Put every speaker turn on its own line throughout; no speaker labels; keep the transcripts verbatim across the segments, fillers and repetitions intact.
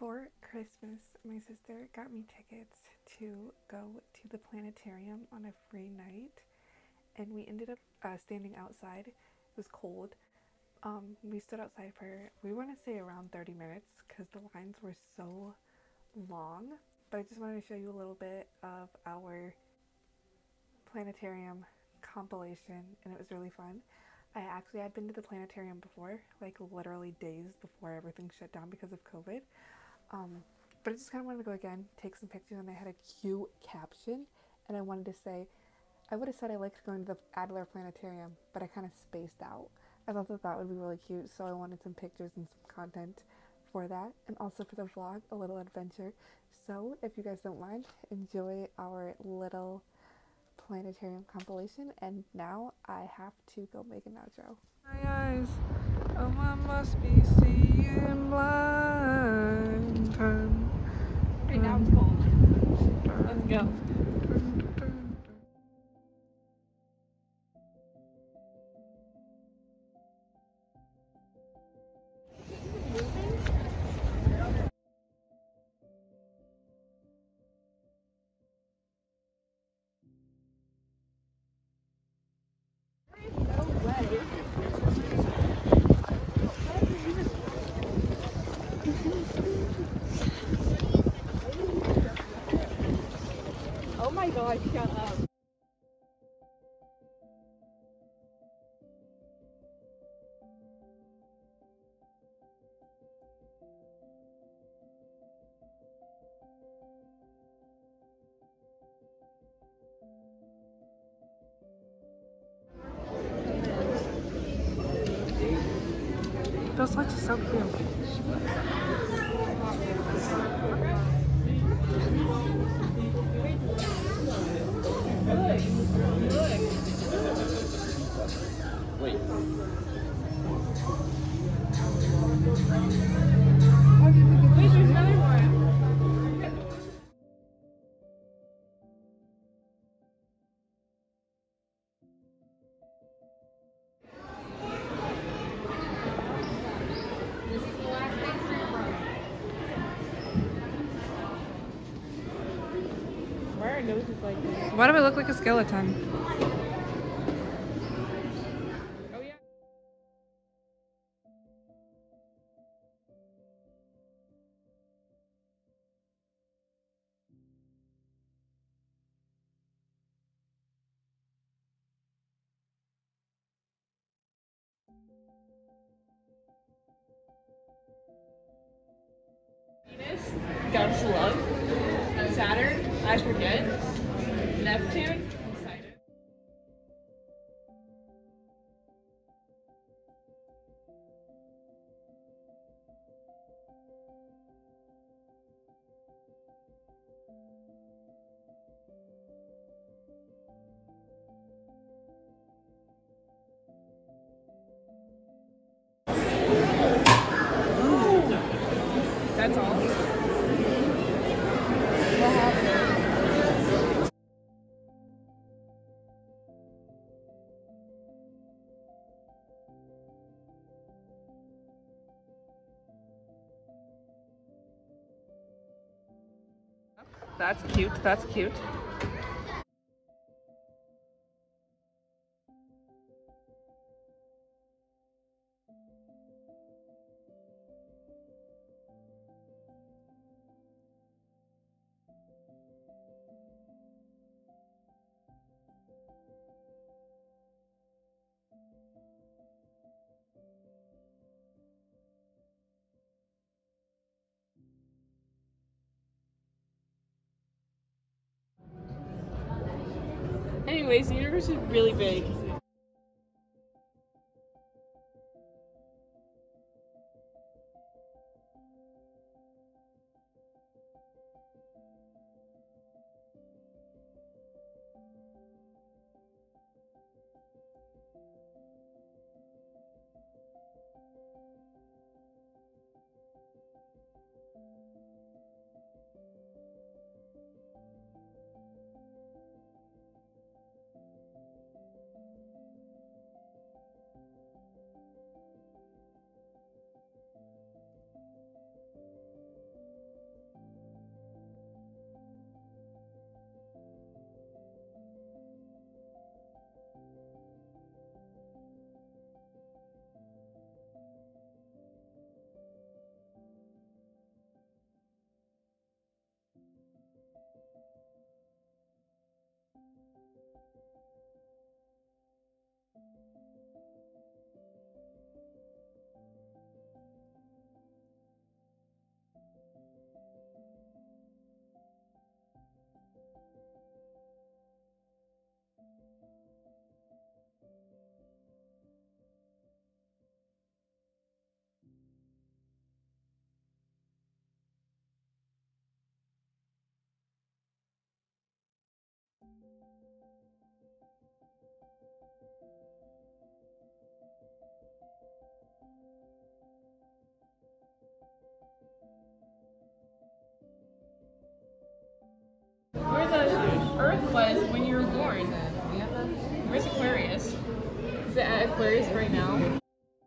For Christmas, my sister got me tickets to go to the planetarium on a free night, and we ended up uh, standing outside. It was cold. Um, we stood outside for, we want to say around thirty minutes because the lines were so long. But I just wanted to show you a little bit of our planetarium compilation, and it was really fun. I actually had been to the planetarium before, like literally days before everything shut down because of COVID. Um, but I just kind of wanted to go again, take some pictures, and I had a cute caption, and I wanted to say, I would have said I liked going to the Adler Planetarium, but I kind of spaced out. I thought that that would be really cute, so I wanted some pictures and some content for that, and also for the vlog, a little adventure. So if you guys don't mind, enjoy our little planetarium compilation, and now I have to go make an outro. My eyes, oh, I must be seeing blind. Turn,
okay, now it's cold.
turn,
Let's go.
turn, turn.
Oh my god, shut up.
Those lights are so cute.
Wait.
Wait, there's another one. Why are our noses like that?
Why do I look like a skeleton?
Oh yeah. Venus, God's love. Saturn, I forget. Neptune, excited. That's all. That's cute. That's cute. Anyways, the universe is really big. Earth was when you were born. Where's Aquarius? Is it at Aquarius right now?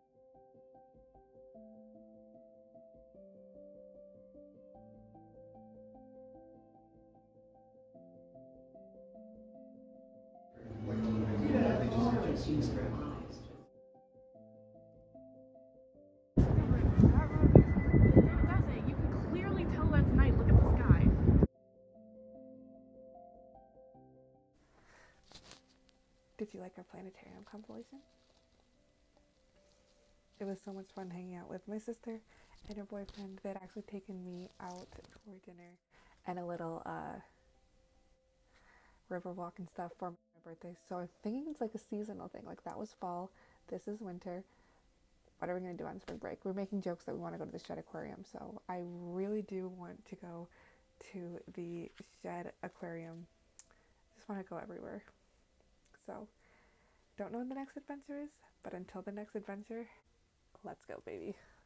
Did you like our planetarium compilation? It was so much fun hanging out with my sister and her boyfriend. They had actually taken me out for dinner and a little uh, river walk and stuff for my birthday. So I'm thinking it's like a seasonal thing. Like that was fall, this is winter. What are we going to do on spring break? We're making jokes that we want to go to the Shed Aquarium. So I really do want to go to the Shed Aquarium. Just want to go everywhere. So, don't know when the next adventure is, but until the next adventure, let's go, baby.